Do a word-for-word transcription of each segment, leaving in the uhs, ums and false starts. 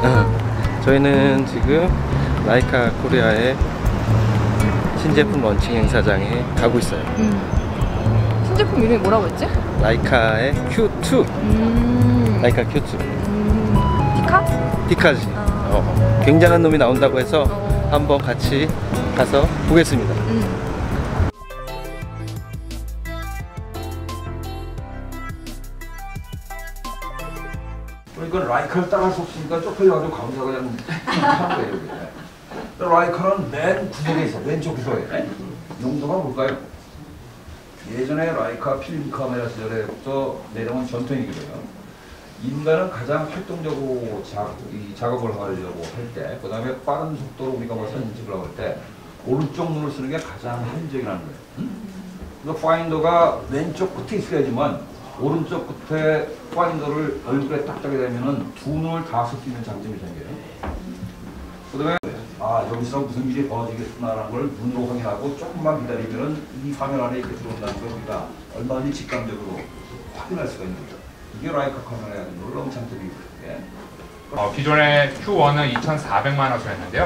어, 저희는 지금 라이카 코리아의 신제품 런칭 행사장에 가고 있어요. 음. 신제품 이름이 뭐라고 했지? 라이카의 큐 투. 음. 라이카 큐 투. 음. 디카? 디카지. 아. 어, 굉장한 놈이 나온다고 해서 어. 한번 같이 가서 보겠습니다. 음. 이건 라이카를 따라할 수 없으니까 쪽팔려가지고 가운데가 그냥 하는 거예요. 라이카는 맨 구석에 있어. 왼쪽 구석에. 용도가 뭘까요? 예전에 라이카 필름 카메라 시절에부터 내려온 전통이기도 해요. 인간은 가장 활동적으로 작, 이 작업을 하려고 할 때, 그 다음에 빠른 속도로 우리가 뭐 사진 찍으려고 할 때 오른쪽 눈을 쓰는 게 가장 합리적이라는 거예요. 응? 그래서 파인더가 왼쪽 끝에 있어야지만 오른쪽 끝에 파인더를 얼굴에 딱 따게 되면은 두 눈을 다 쓸 수 있는 장점이 생겨요. 그 다음에 아 여기서 무슨 일이 벌어지겠구나라는 걸 눈으로 확인하고 조금만 기다리면은 이 화면 안에 이렇게 들어온다는 걸 우리가 얼마든지 직감적으로 확인할 수가 있는 거죠. 이게 라이카 카메라의 놀라운 장점이거든요. 어, 기존의 큐 원은 이천사백만 화소였는데요.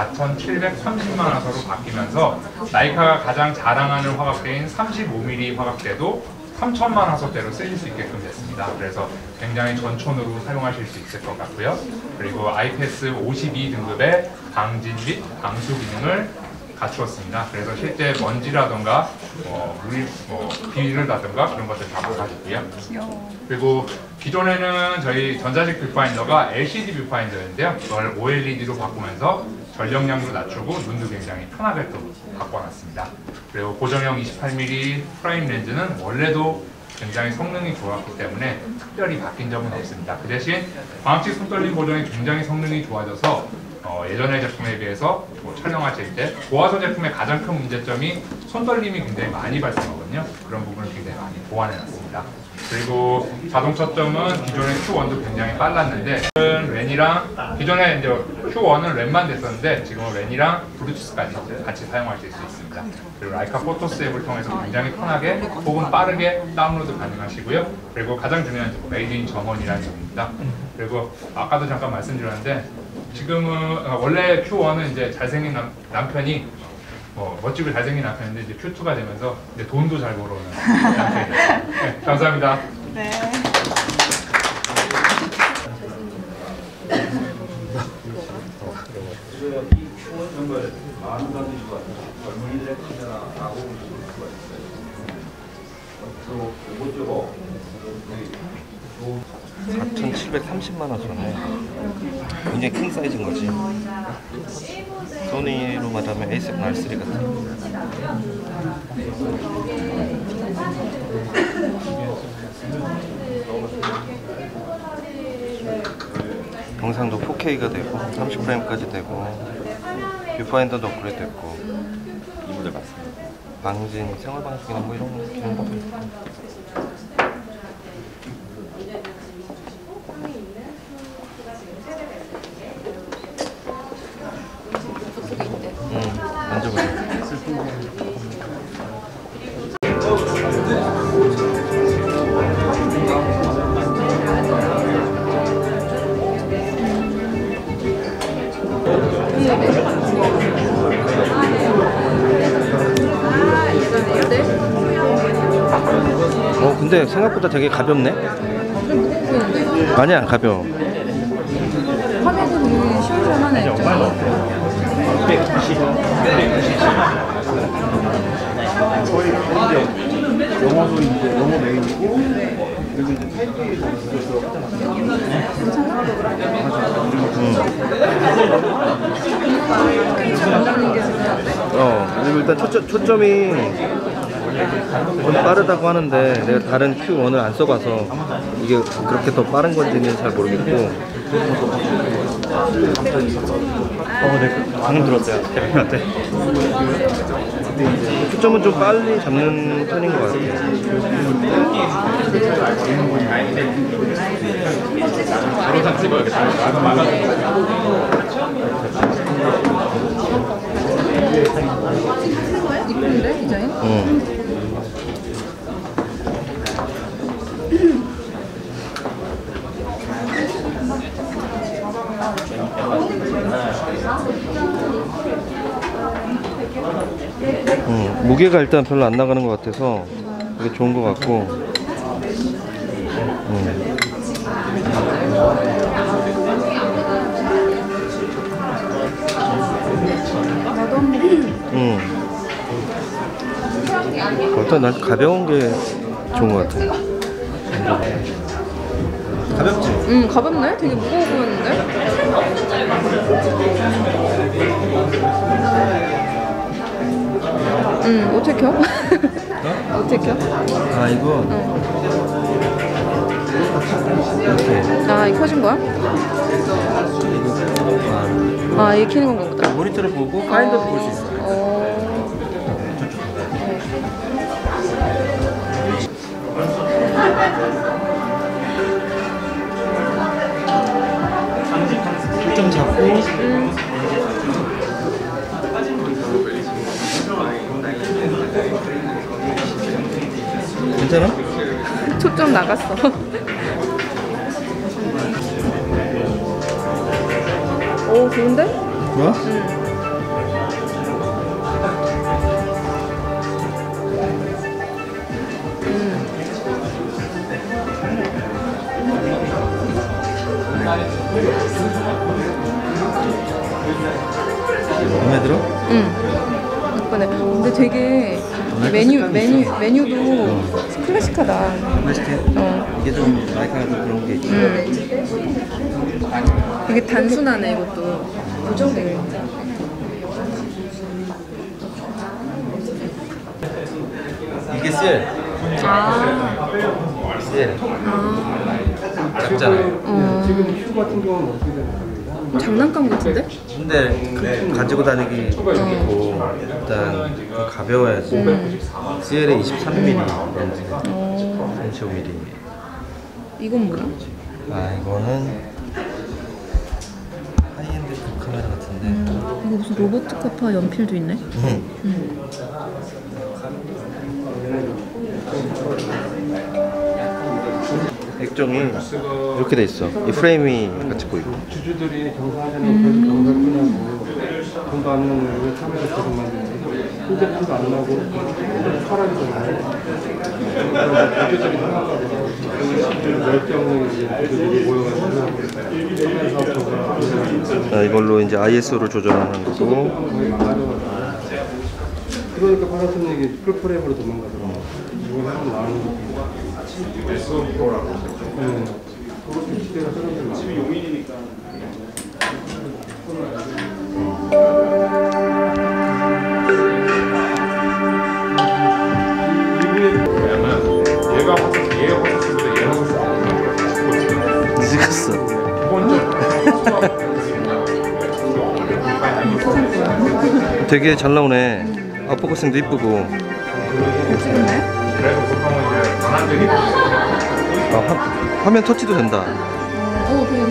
사천칠백삼십만 화소로 바뀌면서 라이카가 가장 자랑하는 화각대인 삼십오 밀리미터 화각대도 삼천만 화소대로 쓰일 수 있게끔 됐습니다. 그래서 굉장히 전촌으로 사용하실 수 있을 것 같고요. 그리고 아이피에스 오십이 등급의 방진 및 방수 기능을 갖추었습니다. 그래서 실제 먼지라던가 뭐 물, 뭐 비닐이라던가 그런 것들 다 막아주고요. 그리고 기존에는 저희 전자식 뷰파인더가 엘시디 뷰파인더였는데요. 그걸 오엘이디로 바꾸면서 전력량도 낮추고 눈도 굉장히 편하게 또 바꿔놨습니다. 그리고 고정형 이십팔 밀리미터 프라임 렌즈는 원래도 굉장히 성능이 좋았기 때문에 특별히 바뀐 점은 없습니다. 그 대신 광학식 손떨림 보정이 굉장히 성능이 좋아져서 어, 예전의 제품에 비해서 뭐 촬영하실 때 고화소 제품의 가장 큰 문제점이 손떨림이 굉장히 많이 발생하거든요. 그런 부분을 굉장히 많이 보완해놨습니다. 그리고 자동 초점은 기존의 큐 원도 굉장히 빨랐는데 렌이랑 기존에 이제 큐 원은 렌만 됐었는데 지금은 렌이랑 블루투스까지 같이 사용하실 수 있습니다. 그리고 라이카 포토스 앱을 통해서 굉장히 편하게 혹은 빠르게 다운로드 가능하시고요. 그리고 가장 중요한 점은 메이드 인 점원이라는 점입니다. 그리고 아까도 잠깐 말씀드렸는데 지금은 원래 큐 원은 이제 잘생긴 남, 남편이 뭐 멋지고 잘생긴 남편인데 이제 큐 투가 되면서 이제 돈도 잘 벌어오는 남편이에요. 네, 감사합니다. 네. 이 큐 원 정말 많은 분들이 젊은이들의 카메라라고 볼 수가 있어요. 또 이것저것 사천칠백삼십만 화소네. 굉장히 큰 사이즈인 거지. 소니로 말하면 에이세븐 알 쓰리 같은. 영상도 포 케이가 되고 삼십 프레임까지 되고 뷰파인더도 업그레이드 됐고 이 모델 맞습니다. 방진, 생활방식이나 뭐 이런 기능도 있고. 어 근데 생각보다 되게 가볍네? 아니야 가벼워. 화면이 시원시원하네. 영어도 이제 영어 메인이고 그리고 이제 타이핑이 어 그리고 일단 초점, 초점이 좀 빠르다고 하는데 내가 다른 큐 원을 안 써봐서 이게 그렇게 더 빠른 건지는 잘 모르겠고. 어, 네, 방금 들었어요. 대표님한테. 초점은 좀 빨리 잡는 편인 것 같아요. 바로 찍어야겠다. 이쁜데 디자인? 응. 음, 무게가 일단 별로 안 나가는 것 같아서 되게 좋은 것 같고. 음. 음. 일단 난 가벼운 게 좋은 것 같아. 가볍지? 음, 가볍네? 되게 무거워 보였는데? 음, 어떻게 켜? 어떻게 켜? 아 이거 이렇게 아, 이거 켜진 거야? 아, 아, 이게 켜는 건가 보다. 모니터를 보고 파인더도 볼 수 있어. 어. 초점 잡고 괜찮아? 초점 나갔어. 오, 좋은데? 좋아? 마음에 들어? 응. 예쁘네. 근데 되게 메뉴 메뉴 메뉴도 클래식하다. 맛있게? 어. 이게 좀 라이카가 좀 그런 게 있지. 음. 되게 단순하네 이것도. 고정되게. 이게 셀. 아. 셀. 아. 작잖아요. 어. 휴 같은 경우는 어떻게 되나요? 장난감 같은데? 근데 가지고 다니기 좋고 일단 좀 가벼워야지. 음. 씨엘에 이십삼 밀리미터 렌즈, 어. 삼십오 밀리미터. 이건 뭐야? 아 이거는 하이엔드 카메라 같은데. 음. 이거 무슨 로버트 카파 연필도 있네. 음. 음. 액정이 이렇게 돼 있어. 이 프레임이 같이 보이고. 주주들이 경사하자는 계속 경사 끄냐고 돈도 안 나는 왜 참여를 계속 만드는지 휴대폰도 안 나고 사라지잖아요. 대표적인 하나가 열정이 이제 주주들이 모여가지고 참여 사업소가 자, 이걸로 이제 아이에스오를 조절하는 거고. 거의 망가져가지고 그러니까 파나소닉이 풀프레임으로 도망가더라고요. 이걸 하면 나오는 거. 네. 그것도 시대가 사람들이 많아요. 왜냐면 얘가 화장 얘가 화장실보다 얘가 화장실 늦었어. 되게 잘 나오네. 아웃포커싱도 이쁘고. 찍었네? 그래서 보통은 이제 전환들이 아, 화, 화면 터치도 된다. 어, 되게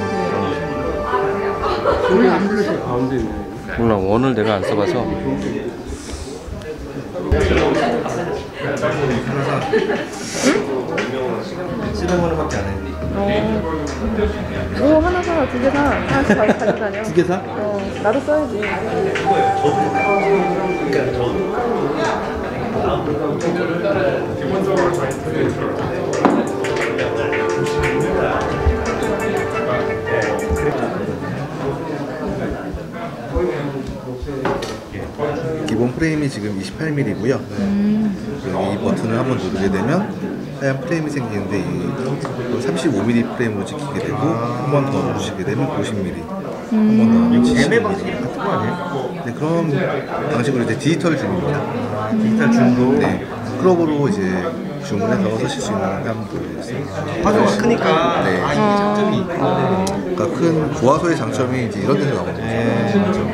되게. 원래 안 불러서 가운데 있네. 몰라, 원을 내가 안 써봐서. 칠백만 원밖에 안 해. 어. 오, 하나 사, 두 개 사. 하나씩 다 가지고 다녀. 두 개 사? 어, 나도 써야지. 기본적으로 저희 스튜디오를 기본 프레임이 지금 이십팔 밀리미터고요. 음. 이 버튼을 한번 누르게 되면 하얀 프레임이 생기는데 이 삼십오 밀리미터 프레임으로 찍히게 되고 한 번 더 누르시게 되면 오십 밀리미터, 한 번 더 하면 칠십 밀리미터 같은 거 아니에요? 네, 그런 방식으로 이제 디지털 줌입니다. 아, 디지털 줌도. 네, 크롭으로 이제 줌을 해서 쓰실 수 있는 함도 있어요. 화소가 크니까. 네. 아, 이게 장점이 있구나. 그러니까 큰 고화소의 장점이 이제 이런 데서 나오는 거죠.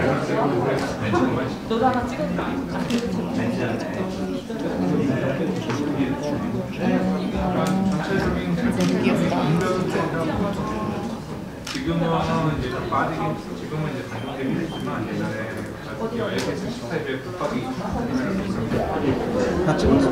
지금은 이제 좀 빠지긴 지금은 이제 단종되긴 했지만 예전에 에이에스 십사에 비해 붙박이 다 찍었어.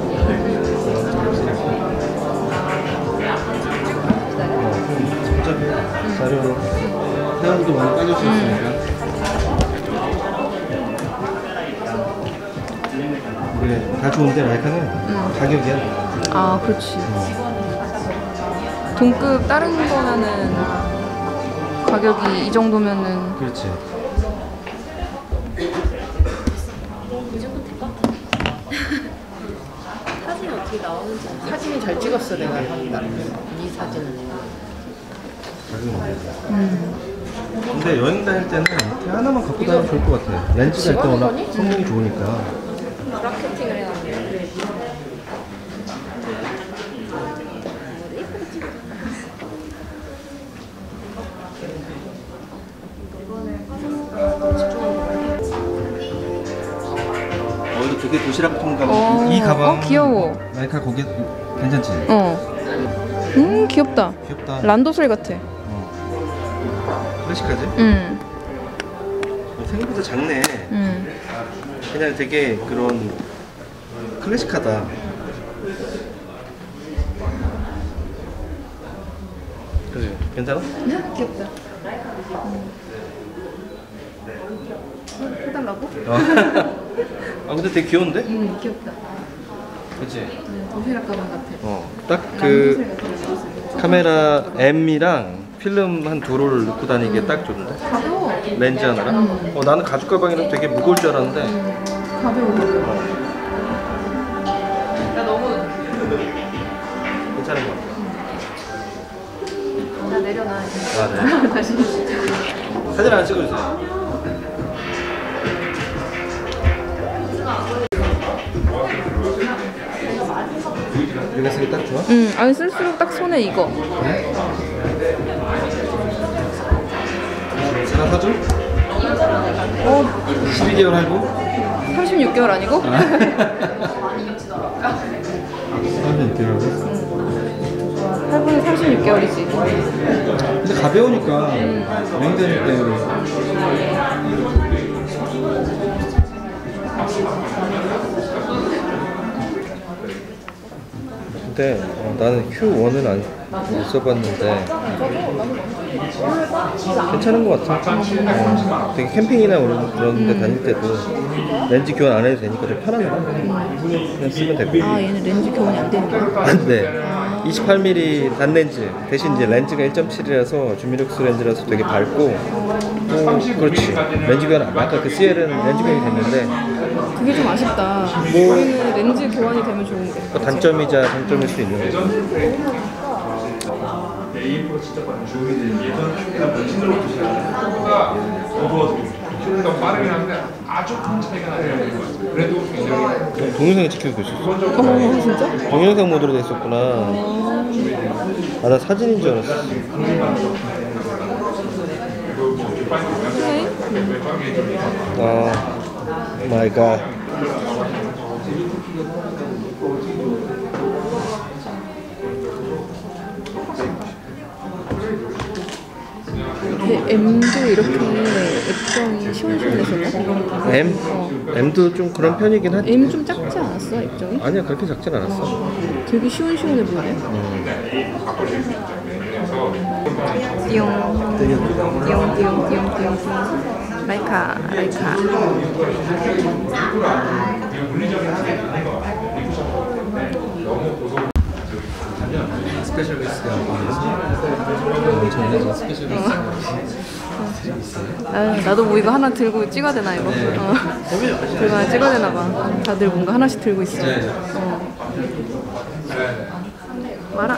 어차피 자료로 사람도 많이 빠질 수 있으니까. 그래 다 좋은데 라이카는 응. 가격이야. 아, 그렇지. 동급 다른 거는 가격이 이 정도면은 그렇지. 사진이 어떻게 나오는지 사진이 잘 찍었어 내가 이 사진은. 근데 여행 다닐 때는 이렇게 하나만 갖고 다니면 좋을 것 같아. 렌즈가 일단 워낙 성능이 좋으니까. 마케팅을 해놨네. 어 이거 되게 도시락 통감. 어, 이 가방. 어, 귀여워. 라이카 거기 괜찮지? 어. 음, 귀엽다. 귀엽다. 란도슬 같아. 어. 클래식하지? 응. 어, 생각보다 작네. 응. 그냥 되게 그런 클래식하다. 그지? 괜찮아? 귀엽다. 해달라고? 어. 아 근데 되게 귀여운데? 응, 귀엽다. 그치? 도시락 가방 같아. 어, 딱 그 카메라 M이랑 필름 한 두 롤 넣고 다니기에 딱 좋은데? 가벼워. 렌즈 하나랑? 어, 나는 가죽 가방이랑 되게 무거울 줄 알았는데 가벼워. 나 너무 괜찮은 것 같아. 나 내려놔. 아, 네. 다시. 사진 하나 찍어주세요. 이거 쓰기 딱 좋아? 응, 아니 쓸수록 딱 손에 익어. 하나 사줘? 어, 십이 개월 할부? 삼십육 개월 아니고? 삼십육 개월 할부는 삼십육 개월이지. 근데 가벼우니까 여행 다닐 때 근데 어, 나는 큐 원은 안, 못 써봤는데 괜찮은 것 같아. 어, 되게 캠핑이나 그런, 그런 데 다닐 때도 렌즈 교환 안 해도 되니까 되게 편하더라. 그냥 쓰면 되고. 아, 얘는 렌즈 교환이 안 되는 거야? 안 돼. 이십팔 밀리미터 단렌즈 대신 이제 렌즈가 일 점 칠이라서 주미룩스 렌즈라서 되게 밝고 어, 그렇지. 렌즈 교환 안 돼. 아까 그 씨엘은 렌즈 교환이 됐는데 그게 좀 아쉽다. 뭐- 우리는 렌즈 교환이 되면 좋은데. 그 단점이자 장점일 수 있는 거죠. 더 빠르긴 한데 아주 큰 차이가 나요. 그래도 굉장히 동영상에 찍히고 있었어. 어, 진짜? 동영상 모드로 돼 있었구나. 아, 나 사진인 줄 알았어. 아, 마이 갓. M도 이렇게 액정이 시원시원해졌나? M? M도 좀 그런 편이긴 하지. M 좀 작지 않았어, 액정이? 아니야, 그렇게 작진 않았어. 되게 시원시원해 보이네. 띠용, 띠용, 띠용, 띠용, 띠용. 라이카, 라이카. 스페셜리스트가 엄청나게 스페셜리스트가 나, 나도 뭐 이거 하나 들고 찍어야 되나 이거? 네. 어. 들고 하나 찍어야 되나 봐. 다들 뭔가 하나씩 들고 있어. 네. 어. 마라.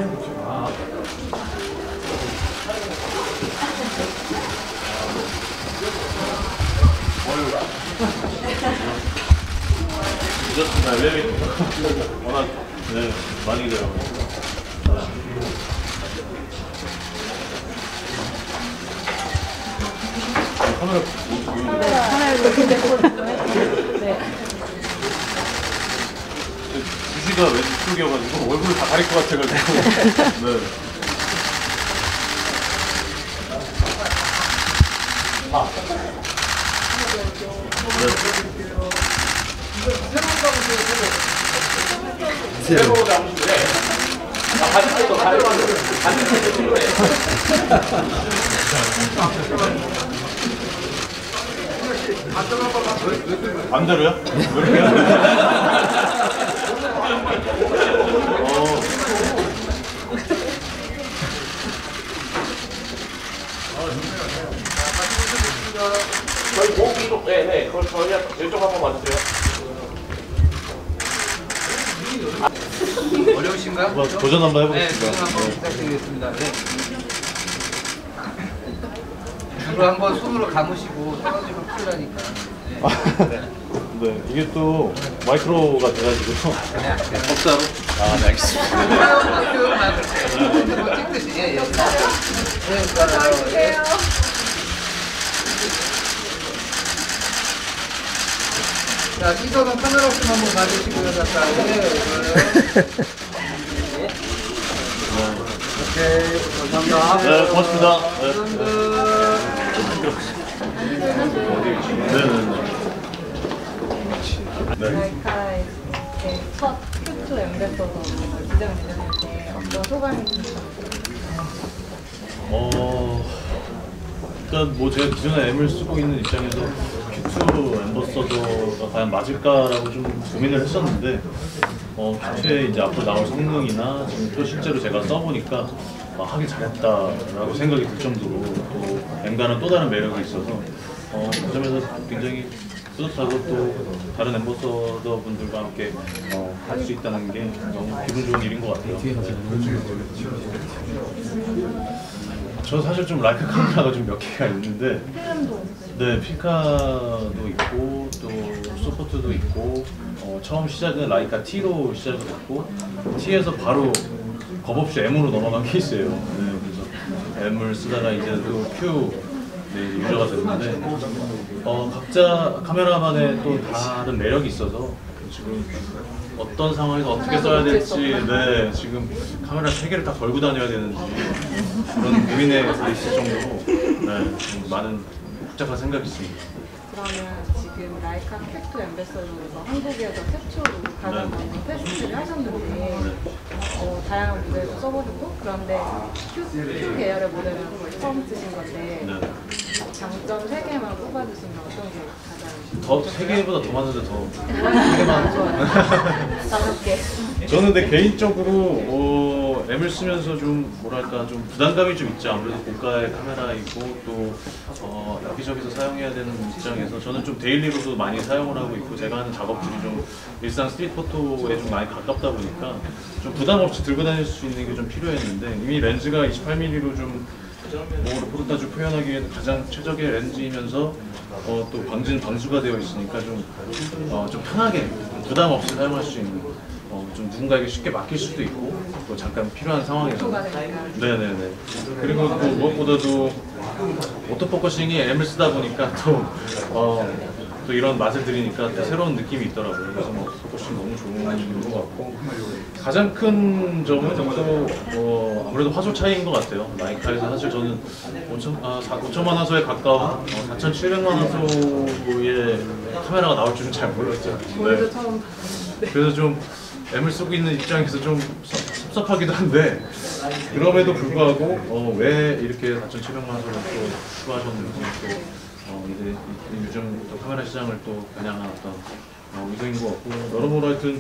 늦었습니다. 엘리베이터 워낙 네, 많이 기다려가지고. 카메라 하나를 더 네. 지시가 왼쪽이어가지고 얼굴을 다 가릴 것 같아가지고. 네. 아. 네. 새로 나오시네. 아, 바지도 가려고 바지도 필요해. 반대로요? 왜 이렇게 해요? 어. 저희 고기로 네, 네, 그걸 저희 이쪽 한번 봐주세요. 어려우신가요? 뭐, 도전 한번 네, 해보겠습니다. 도전 한번 부탁드리겠습니다. 네. 줄을 한번 손으로 감으시고 떨어지면 큰일 나니까. 네. 네, 이게 또 마이크로가 돼가지고. 그냥 법사로? 아, 네, 알겠습니다. 뭐 찍듯이. 예, 예. 네, 주세요. 자, 시선은 카메라 없으면 한번 봐주시고요. 잠깐. 네, 오케이, 감사합니다. 네, 고맙습니다. 네. 네, 네, 네. 라이카의 첫 큐투 엠베서더 지정이 되셨는데 어떤 소감이 드세요? 어, 일단 뭐 제가 기존에 M을 쓰고 있는 입장에서 큐투 엠버서더가 과연 맞을까라고 좀 고민을 했었는데 어, 큐투에 이제 앞으로 나올 성능이나 지금 또 실제로 제가 써보니까 아, 하길 잘했다라고 생각이 들 정도로 또 M과는 또 다른 매력이 있어서 어, 그 점에서 굉장히 뿌듯하고 또 다른 엠버서더 분들과 함께 어, 할 수 있다는 게 너무 기분 좋은 일인 것 같아요. 저 사실 좀 라이카 카메라가 좀 몇 개가 있는데 네, 피카도 있고 또 소포트도 있고 어, 처음 시작은 라이카 T로 시작을 했고 T에서 바로 겁없이 M으로 넘어간 케이스예요. 네, 그래서 M을 쓰다가 이제 또 Q 네, 유저가 됐는데 어, 각자 카메라만의 또 다른 매력이 있어서 지금 어떤 상황에서 어떻게 써야 될지 네, 지금 카메라 세 개를 다 걸고 다녀야 되는지 그런 고민에 있을 정도로 네, 좀 많은 복잡한 생각이 있습니다. 그러면 지금 라이카 큐투 엠베서더에서 한국에서 최초로 가장 먼저 테스트를 하셨는데 어, 다양한 모델도 써보셨고 그런데 큐투 계열의 모델은 처음 쓰신 건데 네. 장점 세 개만 뽑아주시면 어떤 게 가장 더 세 개보다 더 많은데 더 세 개만 다섯 개. 저는 근데 개인적으로 어, M을 쓰면서 좀 뭐랄까 좀 부담감이 좀 있죠. 아무래도 고가의 카메라이고 또 어, 여기저기서 사용해야 되는 입장에서 저는 좀 데일리로도 많이 사용을 하고 있고 제가 하는 작업들이 좀 일상 스트릿 포토에 좀 많이 가깝다 보니까 좀 부담 없이 들고 다닐 수 있는 게 좀 필요했는데 이미 렌즈가 이십팔 밀리미터로 좀 뭐 리포르타주 표현하기 위해 가장 최적의 렌즈이면서 어, 또 방진 방수가 되어 있으니까 좀, 어, 좀 편하게 부담 없이 사용할 수 있는 어, 좀 누군가에게 쉽게 맡길 수도 있고 또 잠깐 필요한 상황에서 네네네 그리고 또 무엇보다도 오토포커싱이 M을 쓰다 보니까 또, 어, 또 이런 맛을 들이니까 또 새로운 느낌이 있더라고요. 그래서 뭐 오토포커싱 너무 좋은 것 같고 가장 큰 점은 또 어, 아무래도 화소 차이인 것 같아요. 라이카에서 사실 저는 오천, 아, 오천만 화소에 가까운 어, 사천칠백만 화소의 카메라가 나올 줄은 잘 몰랐죠. 네. 그래서 좀 M을 쓰고 있는 입장에서 좀 섭, 섭섭하기도 한데 그럼에도 불구하고 어, 왜 이렇게 사천칠백만 화소를 또 추가하셨는지 또 어, 이제 요즘 또 카메라 시장을 또 겨냥한 어떤 어, 의도인 것 같고 여러모로 하여튼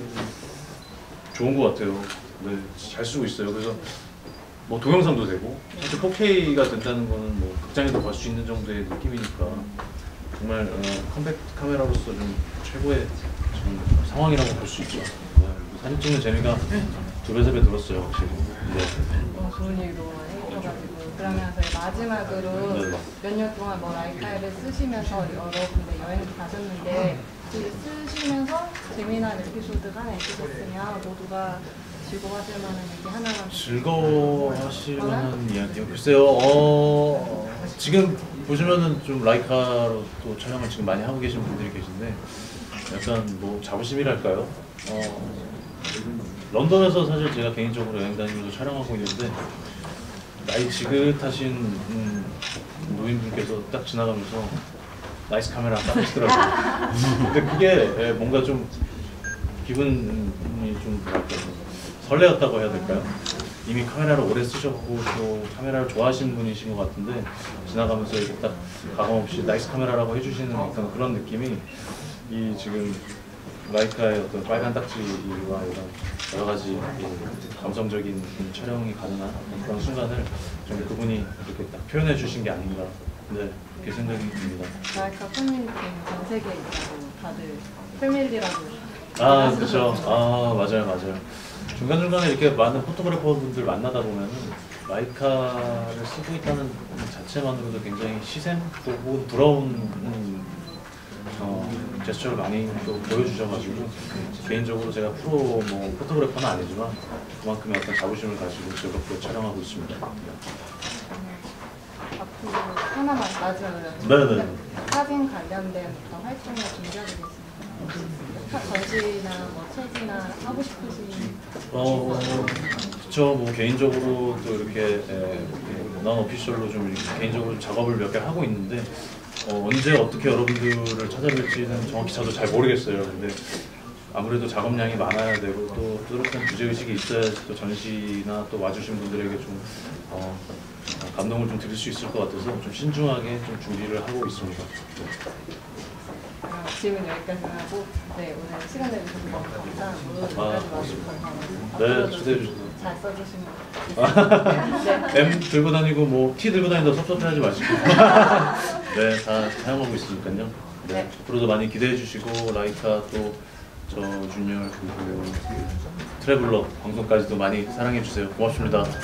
좋은 것 같아요. 네, 잘 쓰고 있어요. 그래서 뭐 동영상도 되고 사실 포케이가 된다는 거는 뭐 극장에도 볼 수 있는 정도의 느낌이니까 정말 어, 컴팩트 카메라로서 좀 최고의 지금 상황이라고 볼 수 있죠. 네, 사진 찍는 재미가 두 배, 세 배 들었어요, 확실히. 네. 어, 좋은 일도 해주셔가지고 그러면 저희 마지막으로 네. 몇 년 동안 뭐 라이카를 쓰시면서 여러 군데 여행도 가셨는데 그 쓰시면서 재미난 에피소드가 하나 있으셨으면 모두가 즐거워하실 만한 얘기 하나만 즐거워하실 만한 이야기요? 글쎄요, 어, 지금 보시면은 좀 라이카로 또 촬영을 지금 많이 하고 계신 분들이 계신데 약간 뭐 자부심이랄까요? 어, 런던에서 사실 제가 개인적으로 여행 다니면서 촬영하고 있는데 나이 지긋하신 음, 노인분께서 딱 지나가면서 나이스 카메라 딱 하시더라고요. 근데 그게 뭔가 좀 기분이 좀 뭐랄까 설레었다고 해야 될까요? 이미 카메라를 오래 쓰셨고 또 카메라를 좋아하시는 분이신 것 같은데 지나가면서 이렇게 딱 가감없이 나이스 카메라라고 해주시는 어떤 그런 느낌이 이 지금 라이카의 어떤 빨간 딱지와 이런 여러 가지 이 감성적인 촬영이 가능한 그런 순간을 좀 그분이 이렇게 딱 표현해 주신 게 아닌가 네, 그렇게 생각이 듭니다. 라이카 팬미팅 전 세계에 있다고 다들 패밀리라고. 아 그렇죠. 아 맞아요 맞아요. 중간 중간에 이렇게 많은 포토그래퍼 분들 만나다 보면은 라이카를 쓰고 있다는 자체만으로도 굉장히 시샘 혹은 부러운 음, 어, 제스처를 많이 또 보여주셔가지고 개인적으로 제가 프로 뭐 포토그래퍼는 아니지만 그만큼의 어떤 자부심을 가지고 즐겁게 촬영하고 있습니다. 앞으로 하나만 마지막으로 네네. 사진 관련된 어떤 활동을 준비하고 계십니까? 전시나 뭐 책이나 하고 싶으신 어, 그쵸. 뭐 개인적으로 또 이렇게 넌 오피셜로 좀 이렇게 개인적으로 작업을 몇 개 하고 있는데 어, 언제 어떻게 여러분들을 찾아뵐지는 정확히 저도 잘 모르겠어요. 근데 아무래도 작업량이 많아야 되고 또 뚜렷한 주제의식이 있어야 또 전시나 또 와주신 분들에게 좀 어, 감동을 좀 드릴 수 있을 것 같아서 좀 신중하게 좀 준비를 하고 있습니다. 아, 질문 여기까지 하고 네 오늘 시간 내주셔서 너무 감사하고 아, 여기까지 와주셔서 감사합니다. 네, 초대해 주셔서. 잘 써주시면 네. M 들고 다니고 뭐 T 들고 다닌다 섭섭해하지 마시고 네, 다 사용하고 있으니까요. 네, 네. 앞으로도 많이 기대해 주시고 라이카 또 저 준열 그리고 트래블러 방송까지도 많이 사랑해 주세요. 고맙습니다. 네.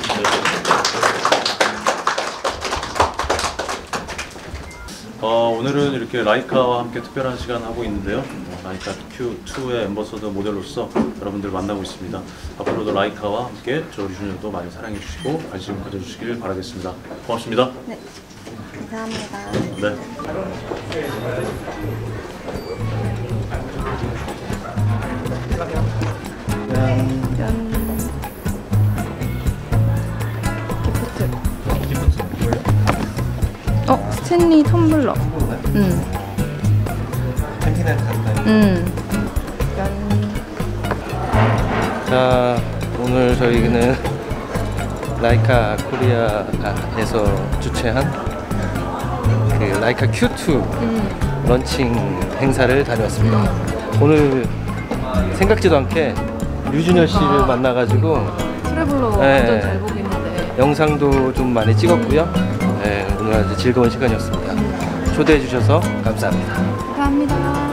어, 오늘은 이렇게 라이카와 함께 특별한 시간 하고 있는데요. 라이카 큐 투의 앰버서더 모델로서 여러분들 만나고 있습니다. 앞으로도 라이카와 함께 저 류준열도 많이 사랑해 주시고 관심 가져주시길 바라겠습니다. 고맙습니다. 네, 감사합니다. 네. 짠. 기프트. 어, 스탠리 텀블러. 응. 펜티넨트 간다. 응. 짠. 자, 오늘 저희는 라이카 코리아에서 주최한 그 라이카 큐 투 음. 런칭 행사를 다녀왔습니다. 오늘 생각지도 않게 류준열 씨를 만나가지고 트래블러 네. 완전 잘 보이는데. 영상도 좀 많이 찍었고요. 네, 오늘 아주 즐거운 시간이었습니다. 초대해 주셔서 감사합니다. 감사합니다.